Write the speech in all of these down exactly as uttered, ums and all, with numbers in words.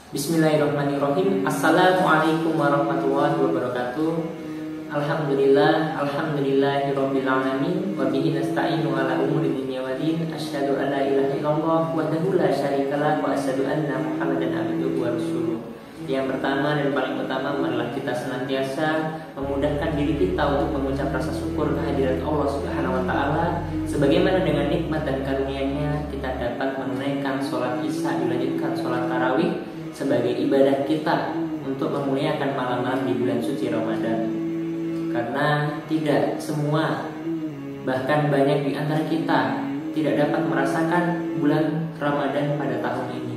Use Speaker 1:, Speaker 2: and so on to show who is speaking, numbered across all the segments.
Speaker 1: Bismillahirrahmanirrahim. Assalamualaikum warahmatullahi wabarakatuh. Alhamdulillah, alhamdulillahirabbil alamin wa bihi nasta'inu ala umuri dunya waddin. Asyhadu an la ilaha illallah wahdahu la syarikalah wa asyhadu anna Muhammadan abduhu wa rasuluh. Yang pertama dan paling utama adalah kita senantiasa memudahkan diri kita untuk mengucap rasa syukur kehadirat Allah Subhanahu wa taala, sebagaimana dengan nikmat dan karunia-Nya kita dapat menunaikan sholat Isya dilanjutkan sholat tarawih sebagai ibadah kita untuk memuliakan malam-malam di bulan suci Ramadan. Karena tidak semua, bahkan banyak di antara kita tidak dapat merasakan bulan Ramadan pada tahun ini.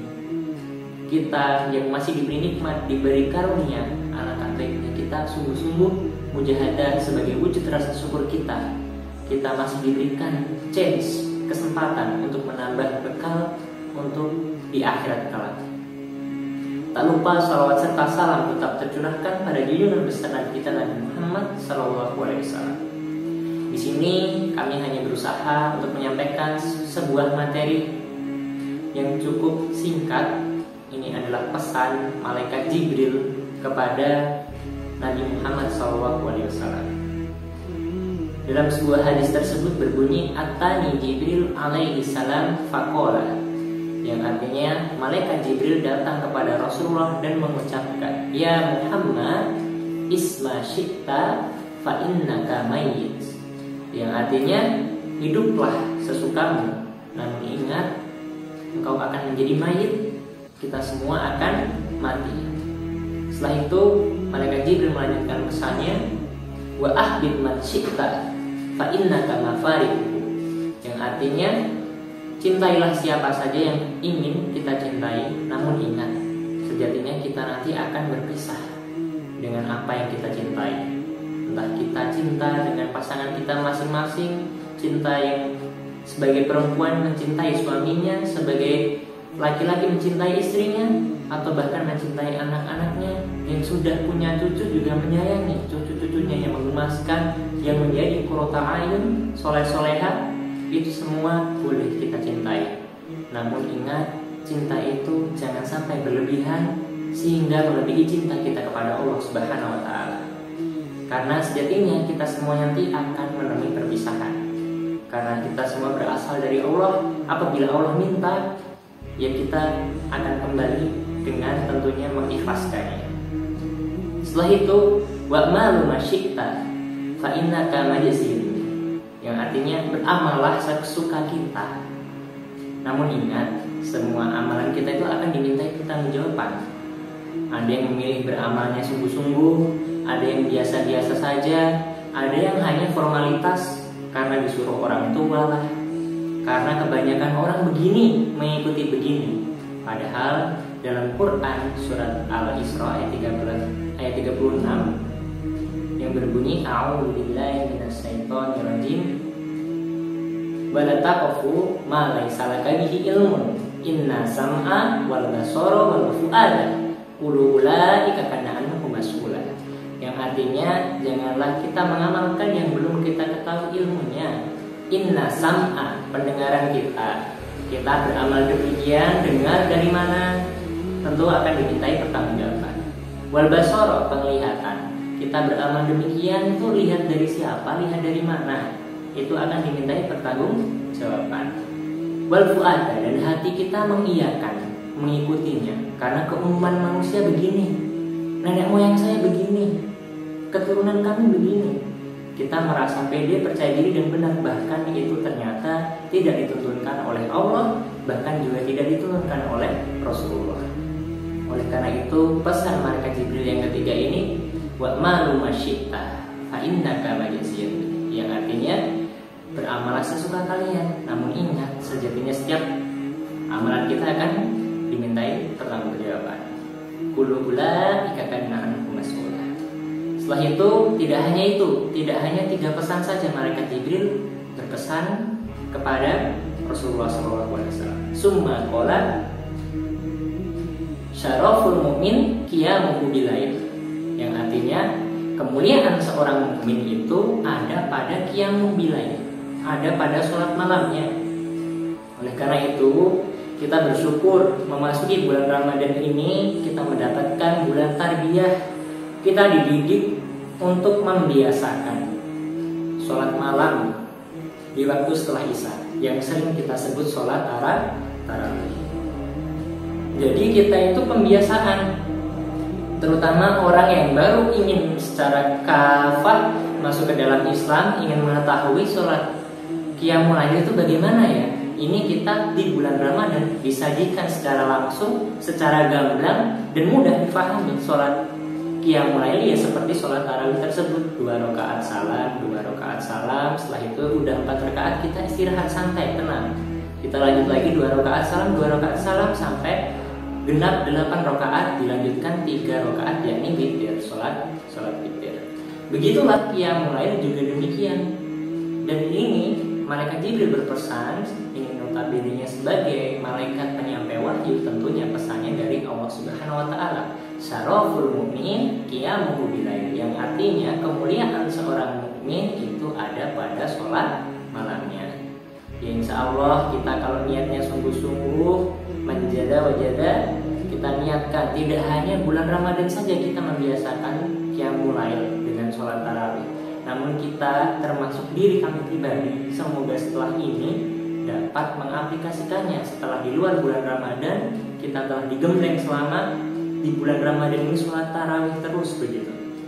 Speaker 1: Kita yang masih diberi nikmat, diberi karunia, alangkah baiknya kita sungguh-sungguh mujahadah sebagai wujud rasa syukur kita. Kita masih diberikan chance, kesempatan untuk menambah bekal untuk di akhirat kelak. Tak lupa salawat serta salam tetap tercurahkan pada junjungan besar Nabi kita Nabi Muhammad Sallallahu Alaihi Wasallam. Di sini kami hanya berusaha untuk menyampaikan sebuah materi yang cukup singkat. Ini adalah pesan malaikat Jibril kepada Nabi Muhammad Sallallahu Alaihi Wasallam. Dalam sebuah hadis tersebut berbunyi, Atani Jibril alaihi salam faqala, yang artinya malaikat Jibril datang kepada Rasulullah dan mengucapkan, Ya Muhammad, isma syi'ta fa innaka mayyit. Yang artinya, hiduplah sesukamu, namun ingat engkau akan menjadi mayit, kita semua akan mati. Setelah itu malaikat Jibril melanjutkan pesannya, Wa ahbib man syi'ta fa innaka mafariquhu. Yang artinya, cintailah siapa saja yang ingin kita cintai, namun ingat, sejatinya kita nanti akan berpisah dengan apa yang kita cintai. Entah kita cinta dengan pasangan kita masing-masing, cinta yang sebagai perempuan mencintai suaminya, sebagai laki-laki mencintai istrinya, atau bahkan mencintai anak-anaknya, yang sudah punya cucu juga menyayangi cucu-cucunya yang menggemaskan, yang menjadi qurrata a'yun, soleh-soleha. Itu semua boleh kita cintai. Namun ingat, cinta itu jangan sampai berlebihan sehingga melebihi cinta kita kepada Allah Subhanahu wa taala. Karena sejatinya kita semua nanti akan menemui perpisahan. Karena kita semua berasal dari Allah. Apabila Allah minta, ya kita akan kembali dengan tentunya mengikhlaskannya. Setelah itu, wa malu masyi'ta fa innaka majziyun. Yang artinya beramallah sesuka kita. Namun ingat, semua amalan kita itu akan dimintai pertanggungjawaban. Ada yang memilih beramalnya sungguh-sungguh, ada yang biasa-biasa saja, ada yang hanya formalitas karena disuruh orang tua lah, karena kebanyakan orang begini mengikuti begini. Padahal dalam Quran surat Al-Isra ayat tiga belas ayat tiga puluh enam yang berbunyi, A'udzubillahi minasyaitonir rajim, wa la taqfu ma laysa laka bihi ilmun, inna sam'a wal basara wal fu'ada kullu ulaika kana anhu mas'ula. Yang artinya, janganlah kita mengamalkan yang belum kita ketahui ilmunya. Inna sam'a, pendengaran kita, kita beramal demikian, dengar dari mana, tentu akan dimintai pertanggungjawaban. Wal basara, penglihatan, kita beramal demikian itu lihat dari siapa, lihat dari mana, itu akan dimintai pertanggungjawaban. Wal fu'ada, dan hati kita mengiyakan, mengikutinya, karena keumuman manusia begini, nenek moyang saya begini, keturunan kami begini. Kita merasa pede, percaya diri dan benar, bahkan itu ternyata tidak dituntunkan oleh Allah, bahkan juga tidak dituntunkan oleh Rasulullah. Oleh karena itu pesan malaikat Jibril yang ketiga ini, wa malu masyi'ta fa innaka majziyun, yang artinya beramallah sesuka kalian, namun ingat, sejatinya setiap amalan kita akan dimintai pertanggungjawaban. Kullu ulaika kana anhu mas'ula. Setelah itu tidak hanya itu, tidak hanya tiga pesan saja malaikat Jibril berpesan kepada Rasulullah shallallahu alaihi wasallam. Summa qala syaraful mu'min qiyamuhu bilail, yang artinya kemuliaan seorang mukmin itu ada pada qiyamul bilail, ada pada sholat malamnya. Oleh karena itu kita bersyukur memasuki bulan Ramadan ini kita mendapatkan bulan tarbiyah. Kita dididik untuk membiasakan sholat malam di waktu setelah Isya yang sering kita sebut sholat tarawih. Jadi kita itu pembiasaan, terutama orang yang baru ingin secara kafah masuk ke dalam Islam, ingin mengetahui sholat qiyamul lail itu bagaimana ya. Ini kita di bulan Ramadan disajikan secara langsung, secara gamblang dan mudah difahami. Sholat qiyamul lail ya seperti sholat tarawih tersebut, dua rakaat salam, dua rakaat salam. Setelah itu udah empat rakaat kita istirahat santai, tenang. Kita lanjut lagi dua rakaat salam, dua rakaat salam sampai genap delapan rakaat, dilanjutkan tiga rakaat yakni witir, sholat sholat witir. Begitulah qiyamul lail juga demikian. Dan ini malaikat Jibril berpesan, ingin notabene sebagai malaikat penyampai wahyu, tentunya pesannya dari Allah Subhanahu wa taala. Syaraful mukmin qiyamuhu bilail, yang artinya kemuliaan seorang mukmin itu ada pada sholat malamnya. Ya insya Allah kita kalau niatnya sungguh-sungguh menjada wajada, kita niatkan tidak hanya bulan Ramadan saja kita membiasakan qiyamul lail dengan sholat tarawih, namun kita termasuk diri kami pribadi semoga setelah ini dapat mengaplikasikannya. Setelah di luar bulan Ramadan kita telah digembleng selama di bulan Ramadan ini sholat tarawih terus begitu.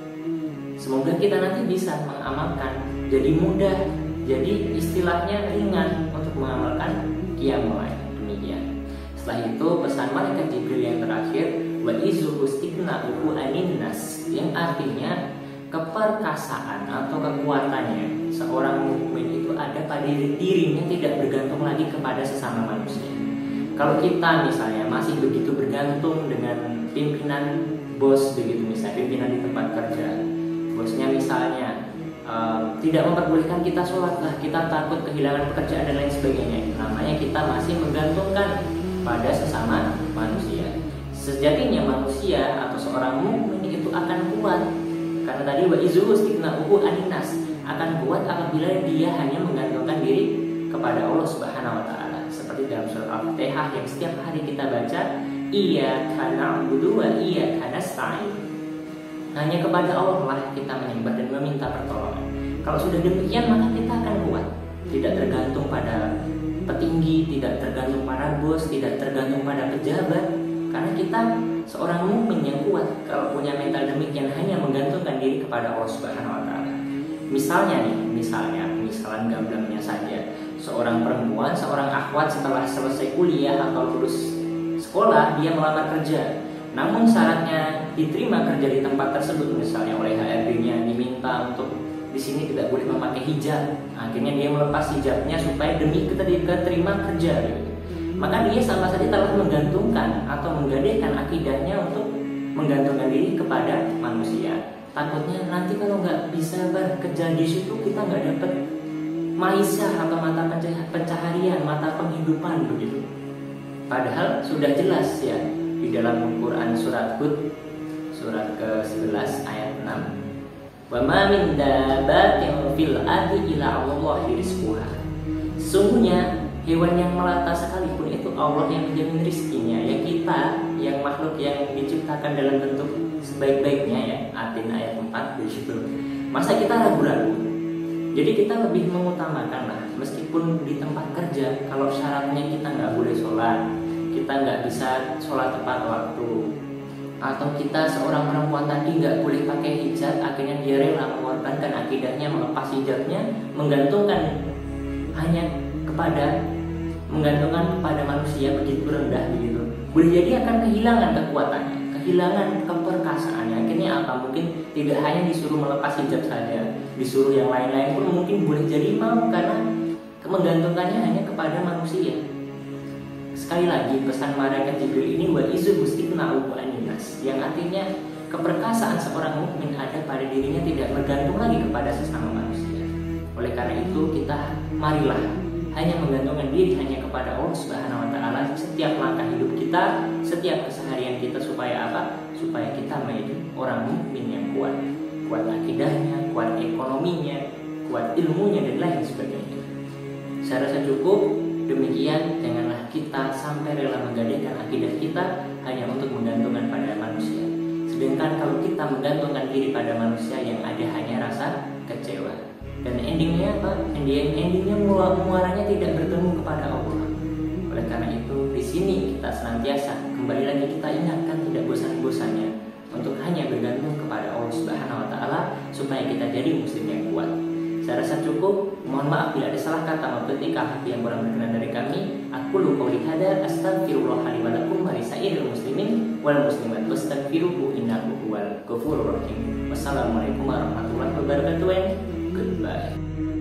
Speaker 1: Semoga kita nanti bisa mengamalkan, jadi mudah, jadi istilahnya ringan untuk mengamalkan qiyamul lail. Demikian. Setelah itu pesan malaikat Jibril yang terakhir, wa izu istiqna'uhu anin nas, yang artinya keperkasaan atau kekuatannya seorang mukmin itu ada pada dirinya, tidak bergantung lagi kepada sesama manusia. Kalau kita misalnya masih begitu bergantung dengan pimpinan bos begitu, misalnya pimpinan di tempat kerja, bosnya misalnya uh, tidak memperbolehkan kita sholat lah, kita takut kehilangan pekerjaan dan lain sebagainya, namanya kita masih menggantungkan pada sesama manusia. Sejatinya manusia atau seorang mukmin itu akan kuat, karena tadi wa izu istiqna'uhu aninnas, akan kuat apabila dia hanya menggantungkan diri kepada Allah Subhanahu wa taala. Seperti dalam surat Al-Fatihah yang setiap hari kita baca, iyyaka na'budu wa iyyaka nasta'in. Hanya kepada Allah lah kita menyembah dan meminta pertolongan. Kalau sudah demikian maka kita akan kuat, tidak tergantung pada petinggi, tidak tergantung pada bos, tidak tergantung pada pejabat. Karena kita seorang mukmin yang kuat kalau punya mental demikian, hanya menggantungkan diri kepada Allah Subhanahu wa taala. Misalnya nih, misalnya, misalan gamblangnya saja, seorang perempuan, seorang akhwat setelah selesai kuliah atau lulus sekolah, dia melamar kerja. Namun syaratnya diterima kerja di tempat tersebut, misalnya oleh H R D-nya diminta untuk di sini tidak boleh memakai hijab. Akhirnya dia melepas hijabnya supaya demi keterima kerja. Maka dia sama saja telah menggantungkan atau menggadaikan akidahnya untuk menggantungkan diri kepada manusia. Takutnya nanti kalau nggak bisa bekerja di situ kita nggak dapat maisha atau mata pencaharian, mata penghidupan begitu. Padahal sudah jelas ya di dalam Quran surat Hud surat ke sebelas ayat enam. Wa ma min dabbatin fil ardi illa Allahi rizquha. Sesungguhnya hewan yang melata sekalipun itu Allah yang menjamin rizkinya. Ya kita yang makhluk yang diciptakan dalam bentuk sebaik-baiknya ya, Atin ayat empat di situ. Masa kita ragu-ragu? Jadi kita lebih mengutamakan lah, meskipun di tempat kerja kalau syaratnya kita nggak boleh sholat, kita nggak bisa sholat tepat waktu, atau kita seorang perempuan tadi nggak boleh pakai hijab, akhirnya dia rela mengorbankan akidahnya, melepas hijabnya, menggantungkan hanya kepada menggantungkan kepada manusia begitu rendah begitu, boleh jadi akan kehilangan kekuatannya, kehilangan keperkasaannya. Akhirnya apa? Mungkin tidak hanya disuruh melepas hijab saja, disuruh yang lain-lain pun mungkin boleh jadi mau, karena menggantungkannya hanya kepada manusia. Sekali lagi pesan malaikat Jibril ini wa izu istiqna'uhu aninnas, yang artinya keperkasaan seorang mukmin ada pada dirinya, tidak bergantung lagi kepada sesama manusia. Oleh karena itu kita marilah hanya menggantungkan diri hanya kepada Allah Subhanahu wa taala setiap langkah hidup kita, setiap keseharian kita, supaya apa? Supaya kita menjadi orang mukmin yang kuat, kuat akidahnya, kuat ekonominya, kuat ilmunya dan lain sebagainya. Saya rasa cukup. Demikian, janganlah kita sampai rela menggadaikan akidah kita hanya untuk menggantungkan pada manusia. Sedangkan kalau kita menggantungkan diri pada manusia, yang ada hanya rasa kecewa. Dan endingnya apa? Ending, endingnya muaranya tidak bertemu kepada Allah. Oleh karena itu, di sini kita senantiasa kembali lagi kita ingatkan tidak bosan-bosannya untuk hanya bergantung kepada Allah Subhanahu Wa Taala supaya kita jadi muslim yang kuat. Saya rasa cukup. Mohon maaf bila ada salah kata maupun tingkah yang kurang berkenan dari kami. Aku lu qouli hada astaghfirullah li wa lakum wa lisairil muslimin wal muslimat wastaghfiruhu innahu huwal ghafurur rahim. Wassalamualaikum warahmatullahi wabarakatuh and goodbye.